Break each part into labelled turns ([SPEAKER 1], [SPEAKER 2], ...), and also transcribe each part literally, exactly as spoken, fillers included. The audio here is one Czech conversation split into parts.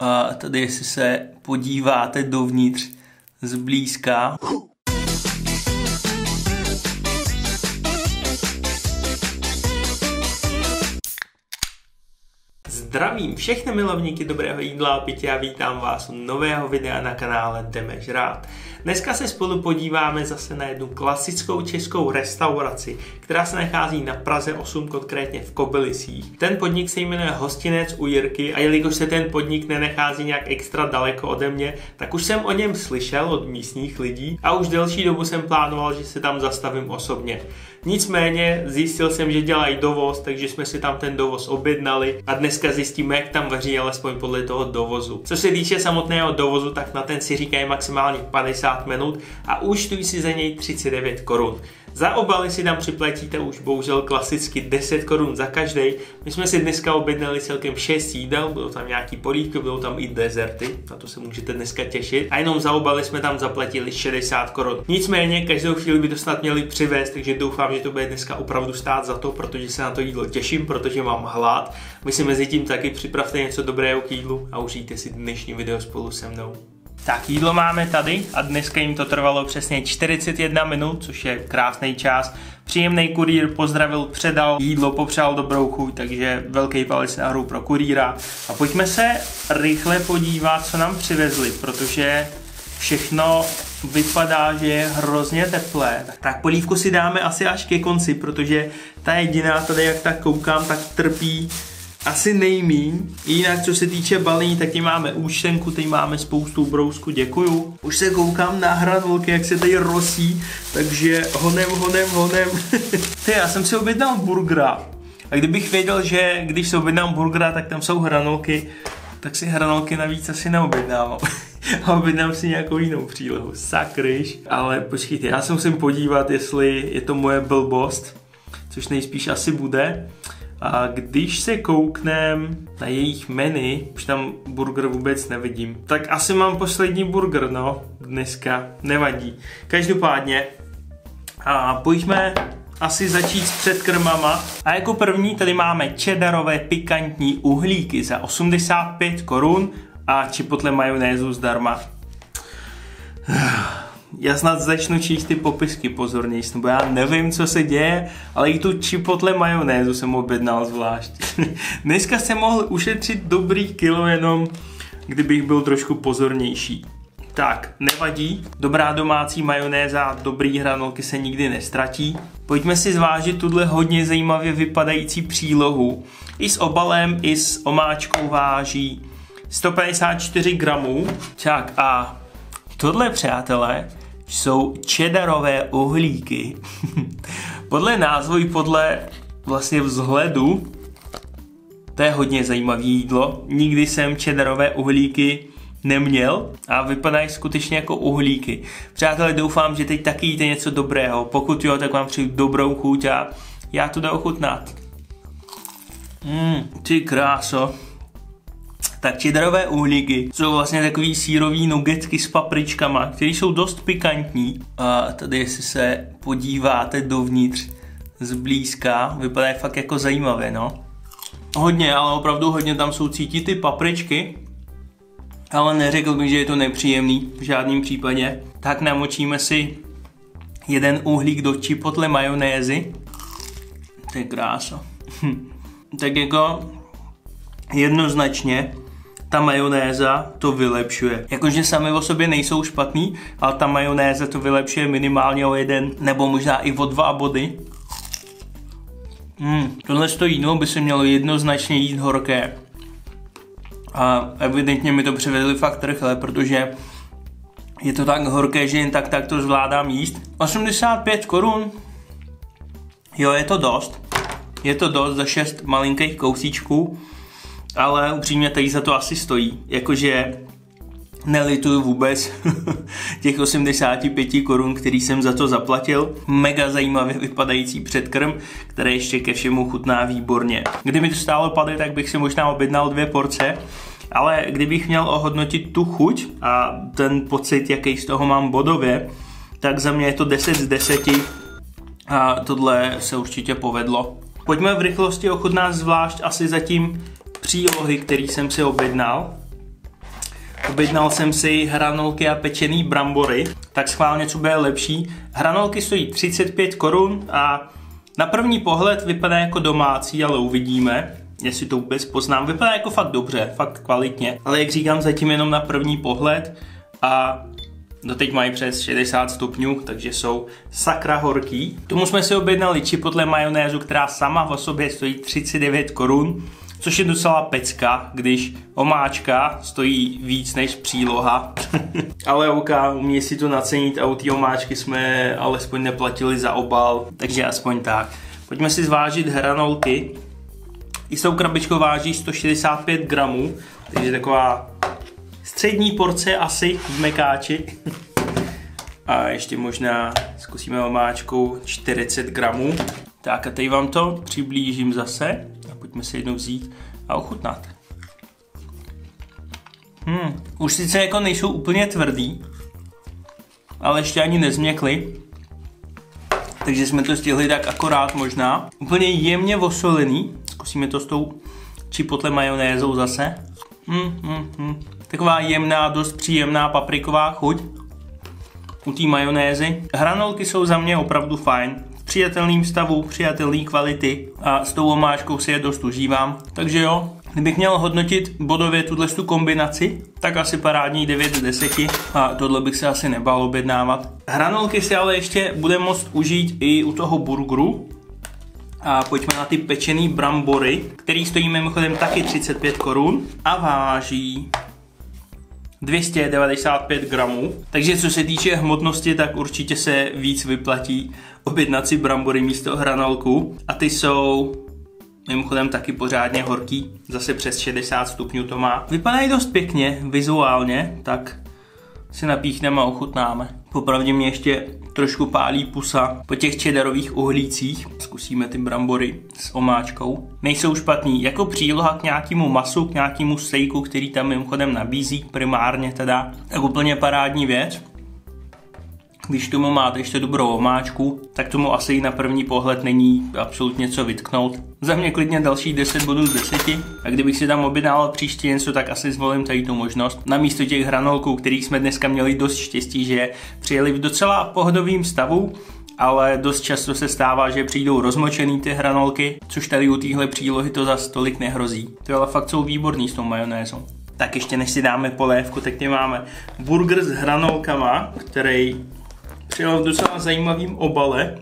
[SPEAKER 1] A tady, jestli se podíváte dovnitř zblízka, zdravím všechny milovníky dobrého jídla a pití a vítám vás u nového videa na kanále Jdeme žrát. Dneska se spolu podíváme zase na jednu klasickou českou restauraci, která se nachází na Praze osm, konkrétně v Kobylisích. Ten podnik se jmenuje Hostinec u Jirky a jelikož se ten podnik nenachází nějak extra daleko ode mě, tak už jsem o něm slyšel od místních lidí a už delší dobu jsem plánoval, že se tam zastavím osobně. Nicméně zjistil jsem, že dělají dovoz, takže jsme si tam ten dovoz objednali a dneska zjistíme, jak tam vaří, alespoň podle toho dovozu. Co se týče samotného dovozu, tak na ten si říkají maximálně padesát minut a účtují si za něj třicet devět korun. Za obaly si tam připlatíte už bohužel klasicky deset korun za každý. My jsme si dneska objednali celkem šest jídel, bylo tam nějaký polívky, bylo tam i dezerty, na to se můžete dneska těšit. A jenom za obaly jsme tam zaplatili šedesát korun. Nicméně každou chvíli by to snad měli přivést, takže doufám, že to bude dneska opravdu stát za to, protože se na to jídlo těším, protože mám hlad. Vy si mezi tím taky připravte něco dobrého k jídlu a užijte si dnešní video spolu se mnou. Tak jídlo máme tady a dneska jim to trvalo přesně čtyřicet jedna minut, což je krásný čas. Příjemný kurýr pozdravil, předal jídlo, popřál dobrou chuť, takže velký palec nahoru pro kurýra. A pojďme se rychle podívat, co nám přivezli, protože všechno vypadá, že je hrozně teplé. Tak polívku si dáme asi až ke konci, protože ta jediná tady, jak tak koukám, tak trpí asi nejmíň. Jinak, co se týče balení, tak tady máme účtenku, tady máme spoustu brousku, děkuju. Už se koukám na hranolky, jak se tady rosí, takže honem, honem, honem. Ty, já jsem si objednal burgera. A kdybych věděl, že když si objednám burgera, tak tam jsou hranolky, tak si hranolky navíc asi neobjednávám. A objednám si nějakou jinou přílohu. Sakryš. Ale počkejte, já se musím podívat, jestli je to moje blbost, což nejspíš asi bude. A když se kouknem na jejich menu, už tam burger vůbec nevidím. Tak asi mám poslední burger, no, dneska, nevadí. Každopádně, a pojďme asi začít s předkrmama. A jako první tady máme cheddarové pikantní uhlíky za osmdesát pět korun a chipotle majonézu zdarma. Já snad začnu číst ty popisky pozorněji, nebo já nevím, co se děje, ale i tu chipotle majonézu jsem objednal zvlášť. Dneska jsem mohl ušetřit dobrý kilo, jenom kdybych byl trošku pozornější. Tak, nevadí, dobrá domácí majonéza a dobrý hranolky se nikdy nestratí. Pojďme si zvážit tuhle hodně zajímavě vypadající přílohu. I s obalem, i s omáčkou váží sto padesát čtyři gramů. Tak a tohle, přátelé, jsou cheddarové uhlíky. Podle názvu i podle vlastně vzhledu, to je hodně zajímavé jídlo. Nikdy jsem cheddarové uhlíky neměl a vypadají skutečně jako uhlíky. Přátelé, doufám, že teď taky jíte něco dobrého. Pokud jo, tak vám přeju dobrou chuť a já to jdu ochutnat. Mmm, ty kráso. Tak cheddarové uhlíky jsou vlastně takový sírový nugetky s papričkama, které jsou dost pikantní. A tady, jestli se podíváte dovnitř zblízka, vypadají fakt jako zajímavé, no. Hodně, ale opravdu hodně tam jsou cítit ty papričky, ale neřekl bych, že je to nepříjemný v žádném případě. Tak namočíme si jeden uhlík do chipotle majonézy. To je krása. Tak jako jednoznačně ta majonéza to vylepšuje. Jakože sami o sobě nejsou špatný, ale ta majonéza to vylepšuje minimálně o jeden nebo možná i o dva body. Hmm, tohle jídlo by se mělo jednoznačně jíst horké. A evidentně mi to přivedli fakt rychle, protože je to tak horké, že jen tak tak to zvládám jíst. osmdesát pět korun. Jo, je to dost. Je to dost za šest malinkých kousíčků. Ale upřímně tady za to asi stojí. Jakože nelituju vůbec těch osmdesát pět korun, který jsem za to zaplatil. Mega zajímavě vypadající předkrm, který ještě ke všemu chutná výborně. Kdyby to stálo pady, tak bych si možná objednal dvě porce. Ale kdybych měl ohodnotit tu chuť a ten pocit, jaký z toho mám bodově, tak za mě je to deset z deseti a tohle se určitě povedlo. Pojďme v rychlosti ochutnat zvlášť asi zatím přílohy, který jsem si objednal. Objednal jsem si hranolky a pečený brambory, tak schválně, co bude lepší. Hranolky stojí třicet pět korun a na první pohled vypadá jako domácí, ale uvidíme, jestli to vůbec poznám. Vypadá jako fakt dobře, fakt kvalitně, ale jak říkám, zatím jenom na první pohled a doteď mají přes šedesát stupňů, takže jsou sakra horký. K tomu jsme si objednali chipotle majonézu, která sama o sobě stojí třicet devět korun, což je docela pecka, když omáčka stojí víc než příloha. Ale OK, umí si to nacenit a u té omáčky jsme alespoň neplatili za obal, takže aspoň tak. Pojďme si zvážit hranolky. I s tou krabičkou váží sto šedesát pět gramů, takže taková střední porce asi v mekáči. A ještě možná zkusíme omáčkou čtyřicet gramů. Tak a teď vám to přiblížím zase. A pojďme si jednou vzít a ochutnat. Hmm, už sice jako nejsou úplně tvrdý, ale ještě ani nezměkly. Takže jsme to stihli tak akorát možná. Úplně jemně osolený. Zkusíme to s tou chipotle majonézou zase. Hmm, hmm, hmm. Taková jemná, dost příjemná papriková chuť u té majonézy. Hranolky jsou za mě opravdu fajn. V přijatelném stavu, přijatelné kvality a s tou omáčkou si je dost užívám. Takže jo, kdybych měl hodnotit bodově tuhle kombinaci, tak asi parádní devět z deseti a tohle bych se asi nebál objednávat. Hranolky si ale ještě bude moct užít i u toho burgeru. A pojďme na ty pečený brambory, který stojí mimochodem taky třicet pět korun a váží dvě stě devadesát pět gramů. Takže co se týče hmotnosti, tak určitě se víc vyplatí objednat si brambory místo hranolku. A ty jsou mimochodem taky pořádně horký, zase přes šedesát stupňů to má. Vypadají dost pěkně vizuálně, tak si napíchneme a ochutnáme. Popravdě mě ještě trošku pálí pusa po těch cheddarových uhlících. Zkusíme ty brambory s omáčkou. Nejsou špatný, jako příloha k nějakému masu, k nějakému stejku, který tam mimochodem nabízí, primárně teda. Tak úplně parádní věc. Když tomu máte ještě dobrou omáčku, tak tomu asi na první pohled není absolutně co vytknout. Za mě klidně další deset bodů z deseti. A kdybych si tam objednal příště něco, tak asi zvolím tady tu možnost. Namísto těch hranolků, kterých jsme dneska měli dost štěstí, že přijeli v docela pohodovým stavu, ale dost často se stává, že přijdou rozmočený ty hranolky, což tady u téhle přílohy to zas tolik nehrozí. To ale fakt jsou výborný s tou majonézou. Tak ještě než si dáme polévku, tak tady máme burger s hranolkama, který přijel v docela zajímavým obale.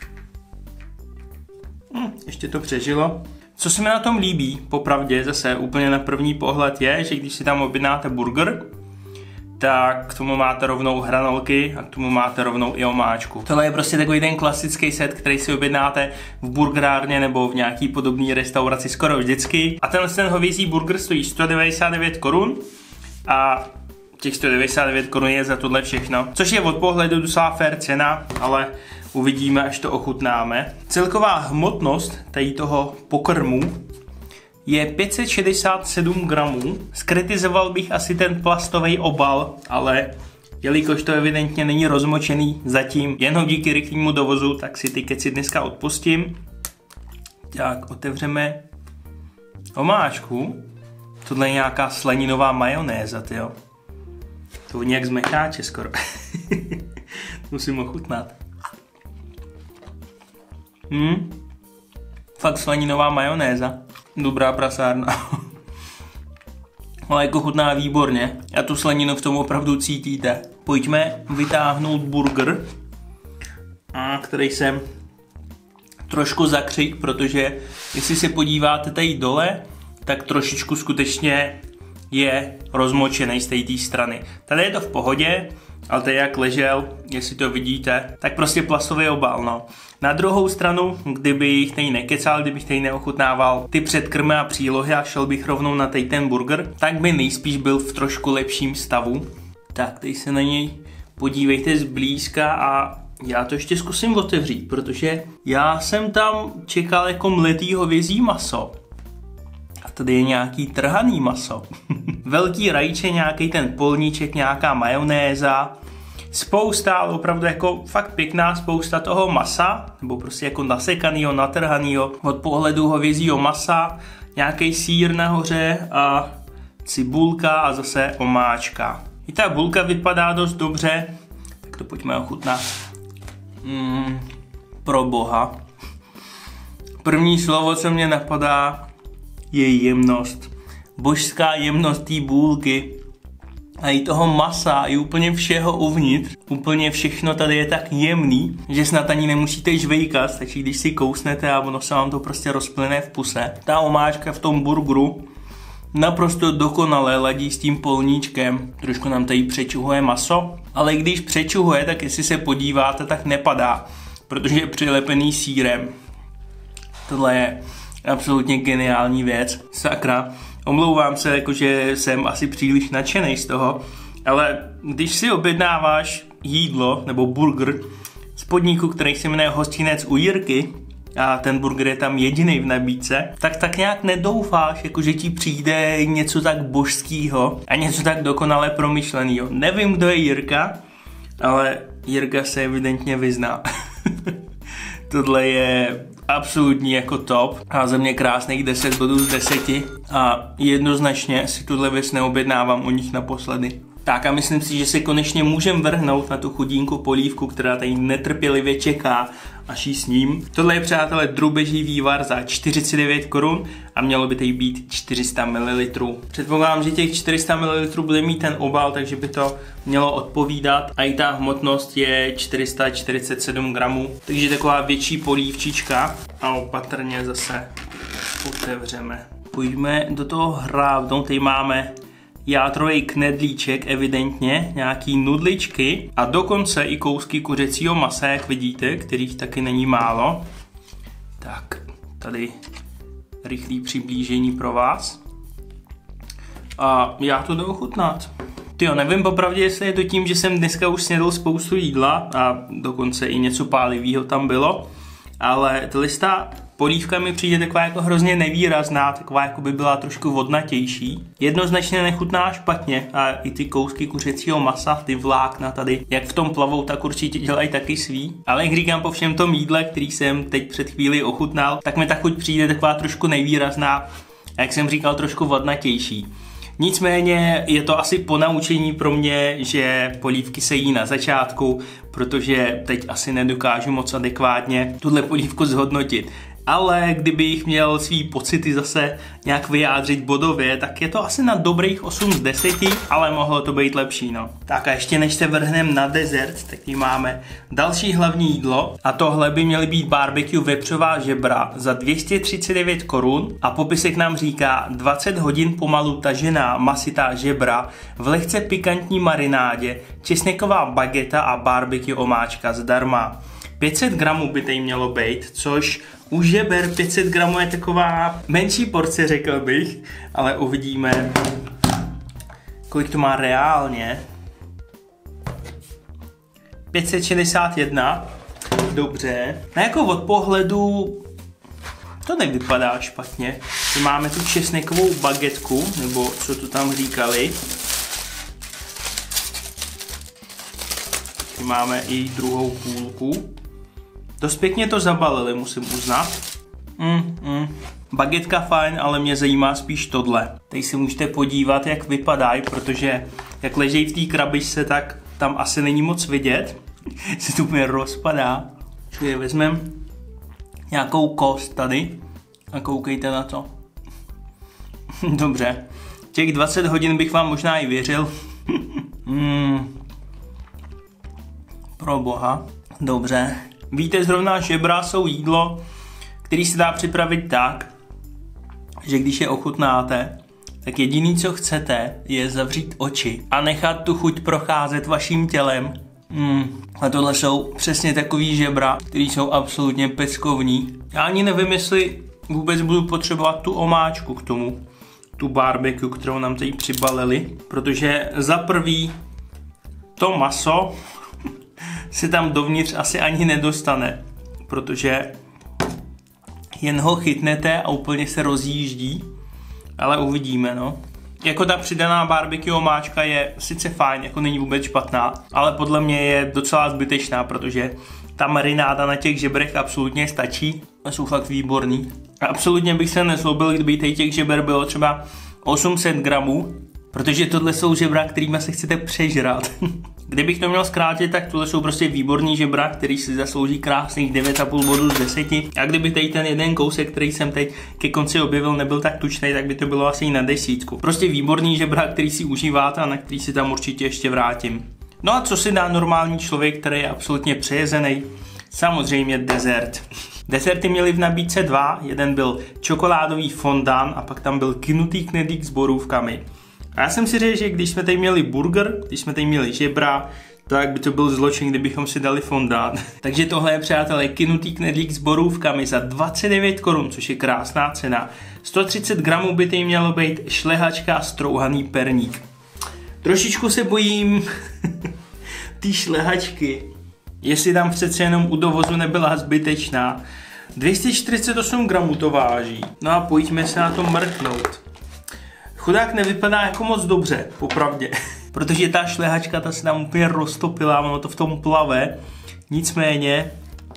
[SPEAKER 1] Hm, ještě to přežilo. Co se mi na tom líbí, popravdě zase úplně na první pohled je, že když si tam objednáte burger, tak k tomu máte rovnou hranolky a k tomu máte rovnou i omáčku. Tohle je prostě takový ten klasický set, který si objednáte v burgerárně nebo v nějaký podobné restauraci skoro vždycky. A tenhle ten hovězí burger stojí sto devadesát devět korun a těch sto devadesát devět korun je za tohle všechno, což je od pohledu docela fair cena, ale uvidíme, až to ochutnáme. Celková hmotnost tady toho pokrmu je pět set šedesát sedm gramů. Skritizoval bych asi ten plastový obal, ale jelikož to evidentně není rozmočený zatím jenom díky rychlému dovozu, tak si ty keci dneska odpustím. Tak, otevřeme omáčku. Tohle je nějaká slaninová majonéza, tyjo. To nějak z mekáče skoro. Musím ochutnat. Hmm. Fakt slaninová majonéza. Dobrá prasárna. Ale jako chutná výborně. A tu slaninu v tom opravdu cítíte. Pojďme vytáhnout burger, a který jsem trošku zakřik, protože jestli se podíváte tady dole, tak trošičku skutečně je rozmočený z té strany. Tady je to v pohodě, ale tady jak ležel, jestli to vidíte, tak prostě plastový obal, no. Na druhou stranu, kdybych tady nekecal, kdybych tady neochutnával ty předkrmy a přílohy a šel bych rovnou na tady ten burger, tak by nejspíš byl v trošku lepším stavu. Tak teď se na něj podívejte zblízka a já to ještě zkusím otevřít, protože já jsem tam čekal jako mletý hovězí maso. A tady je nějaký trhaný maso. Velký rajče, nějaký ten polníček, nějaká majonéza. Spousta, ale opravdu jako fakt pěkná spousta toho masa, nebo prostě jako nasekanýho, natrhanýho. Od pohledu hovězího masa, nějaký sýr nahoře a cibulka a zase omáčka. I ta bulka vypadá dost dobře, tak to pojďme ochutnat. Mm, pro boha. První slovo, co mě napadá, je jemnost. Božská jemnost té bůlky a i toho masa, i úplně všeho uvnitř. Úplně všechno tady je tak jemný, že snad ani nemusíte žvejkat, stačí, když si kousnete a ono se vám to prostě rozplyne v puse. Ta omáčka v tom burgeru naprosto dokonale ladí s tím polníčkem. Trošku nám tady přečuhuje maso, ale když přečuhuje, tak jestli se podíváte, tak nepadá, protože je přilepený sýrem. Tohle je absolutně geniální věc. Sakra. Omlouvám se, jakože jsem asi příliš nadšený z toho, ale když si objednáváš jídlo nebo burger z podniku, který se jmenuje Hostinec u Jirky, a ten burger je tam jediný v nabídce, tak tak nějak nedoufáš, jakože ti přijde něco tak božského a něco tak dokonale promyšleného. Nevím, kdo je Jirka, ale Jirka se evidentně vyzná. Tohle je absolutní jako top a za mě krásných deset bodů z deseti a jednoznačně si tuhle věc neobjednávám u nich naposledy. Tak a myslím si, že se konečně můžeme vrhnout na tu chudínku polívku, která tady netrpělivě čeká, až jí s ním. Tohle je, přátelé, drůbeží vývar za čtyřicet devět korun a mělo by tady být čtyři sta mililitrů. Předpokládám, že těch čtyři sta mililitrů bude mít ten obal, takže by to mělo odpovídat. A i ta hmotnost je čtyři sta čtyřicet sedm gramů, takže taková větší polívčička a opatrně zase otevřeme. Pojďme do toho hrávnout, tady máme játrový knedlíček, evidentně, nějaký nudličky a dokonce i kousky kuřecího masa, jak vidíte, kterých taky není málo. Tak, tady rychlý přiblížení pro vás. A já to jdu ochutnat. Tyjo, nevím popravdě, jestli je to tím, že jsem dneska už snědl spoustu jídla a dokonce i něco pálivého tam bylo, ale ta polívka mi přijde taková jako hrozně nevýrazná, taková jako by byla trošku vodnatější. Jednoznačně nechutná špatně a i ty kousky kuřecího masa, ty vlákna tady, jak v tom plavou, tak určitě dělají taky svý. Ale jak říkám, po všem tom jídle, který jsem teď před chvíli ochutnal, tak mi ta chuť přijde taková trošku nevýrazná a jak jsem říkal, trošku vodnatější. Nicméně je to asi ponaučení pro mě, že polívky se jí na začátku, protože teď asi nedokážu moc adekvátně tuhle polívku zhodnotit. Ale kdybych měl svý pocity zase nějak vyjádřit bodově, tak je to asi na dobrých osm z deseti, ale mohlo to být lepší, no. Tak a ještě než se vrhneme na dezert, tak tady máme další hlavní jídlo a tohle by měly být barbecue vepřová žebra za dvě stě třicet devět korun a popisek nám říká dvacet hodin pomalu tažená masitá žebra v lehce pikantní marinádě, česneková bageta a barbecue omáčka zdarma. pět set gramů by tady mělo být, což u žeber pět set gramů je taková menší porce, řekl bych, ale uvidíme, kolik to má reálně. pět set šedesát jedna, dobře. No jako od pohledu to nevypadá špatně. Máme tu česnekovou bagetku, nebo co to tam říkali. Máme i druhou půlku. Dost pěkně to zabalili, musím uznat. Mm, mm. Bagetka fajn, ale mě zajímá spíš tohle. Tady si můžete podívat, jak vypadají, protože jak ležejí v té krabičce, tak tam asi není moc vidět. Se to úplně rozpadá. Čili vezmeme nějakou kost tady a koukejte na to. Dobře. Těch dvacet hodin bych vám možná i věřil. mm. Pro boha. Dobře. Víte, zrovna žebra jsou jídlo, který se dá připravit tak, že když je ochutnáte, tak jediný, co chcete, je zavřít oči a nechat tu chuť procházet vaším tělem. Mm. A tohle jsou přesně takový žebra, který jsou absolutně peckovní. Já ani nevím, jestli vůbec budu potřebovat tu omáčku k tomu, tu barbecue, kterou nám tady přibalili, protože za prvý to maso se tam dovnitř asi ani nedostane, protože jen ho chytnete a úplně se rozjíždí, ale uvidíme, no. Jako ta přidaná barbecue omáčka je sice fajn, jako není vůbec špatná, ale podle mě je docela zbytečná, protože ta marináda na těch žebrech absolutně stačí a jsou fakt výborný. A absolutně bych se nezlobil, kdyby těch žeber bylo třeba osm set gramů, protože tohle jsou žebra, kterýma se chcete přežrat. Kdybych to měl zkrátit, tak tohle jsou prostě výborný žebra, který si zaslouží krásných devět a půl bodů z deseti. A kdyby tady ten jeden kousek, který jsem teď ke konci objevil, nebyl tak tučný, tak by to bylo asi na desítku. Prostě výborný žebra, který si užíváte a na který si tam určitě ještě vrátím. No a co si dá normální člověk, který je absolutně přejezený? Samozřejmě dezert. Deserty měly v nabídce dva, jeden byl čokoládový fondant a pak tam byl knutý knedlík s borůvkami. A já jsem si řekl, že když jsme tady měli burger, když jsme tady měli žebra, tak by to byl zločin, kdybychom si dali fondant. Takže tohle je, přátelé, knutý knedlík s borůvkami za dvacet devět korun, což je krásná cena. sto třicet gramů by tady mělo být šlehačka a strouhaný perník. Trošičku se bojím ty šlehačky, jestli tam přece jenom u dovozu nebyla zbytečná. dvě stě čtyřicet osm gramů to váží. No a pojďme se na to mrknout. Chudák nevypadá jako moc dobře, popravdě. Protože ta šlehačka, ta se tam úplně roztopila, ono to v tom plave. Nicméně,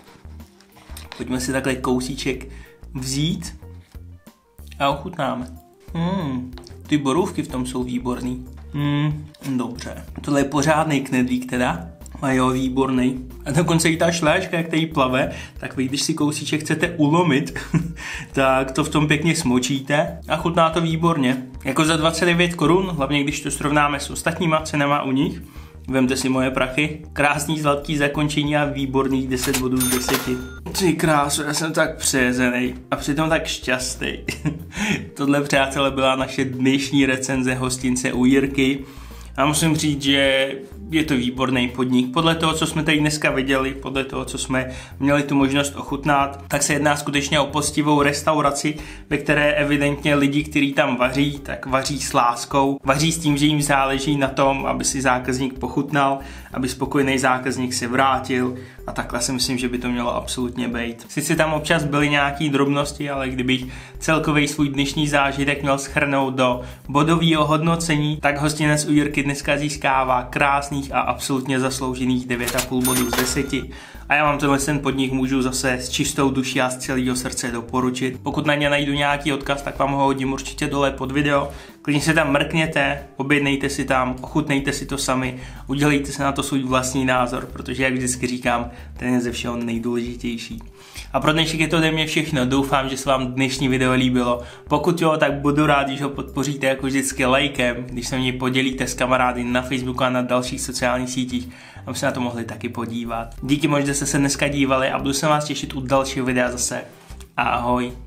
[SPEAKER 1] pojďme si takhle kousíček vzít a ochutnáme. Hmm, ty borůvky v tom jsou výborný. Hmm, dobře. Tohle je pořádný knedlík teda. A jo, výborný. A dokonce i ta šlehačka, jak tady plave, tak vy, když si kousíček chcete ulomit, tak to v tom pěkně smočíte a chutná to výborně. Jako za dvacet devět korun, hlavně když to srovnáme s ostatníma cenama u nich. Vemte si moje prachy. Krásný zlatý zakončení a výborných deset bodů z deseti. Ty krásu, já jsem tak přejezený a přitom tak šťastný. Tohle, přátelé, byla naše dnešní recenze hostince u Jirky. A musím říct, že je to výborný podnik. Podle toho, co jsme tady dneska viděli, podle toho, co jsme měli tu možnost ochutnat, tak se jedná skutečně o poctivou restauraci, ve které evidentně lidi, kteří tam vaří, tak vaří s láskou. Vaří s tím, že jim záleží na tom, aby si zákazník pochutnal, aby spokojený zákazník se vrátil. A takhle si myslím, že by to mělo absolutně být. Sice tam občas byly nějaké drobnosti, ale kdybych celkový svůj dnešní zážitek měl shrnout do bodového hodnocení, tak hostinec u Jirky dneska získává krásných a absolutně zasloužených devět a půl bodů z deseti. A já vám tenhle ten podnik můžu zase s čistou duší a z celého srdce doporučit. Pokud na ně najdu nějaký odkaz, tak vám ho hodím určitě dole pod video. Klidně se tam mrkněte, objednejte si tam, ochutnejte si to sami, udělejte se na to svůj vlastní názor, protože jak vždycky říkám, ten je ze všeho nejdůležitější. A pro dnešek je to ode mě všechno, doufám, že se vám dnešní video líbilo. Pokud jo, tak budu rád, když ho podpoříte jako vždycky lajkem, když se mě podělíte s kamarády na Facebooku a na dalších sociálních sítích, aby se na to mohli taky podívat. Díky moc, že jste se dneska dívali a budu se vás těšit u dalšího videa zase. Ahoj.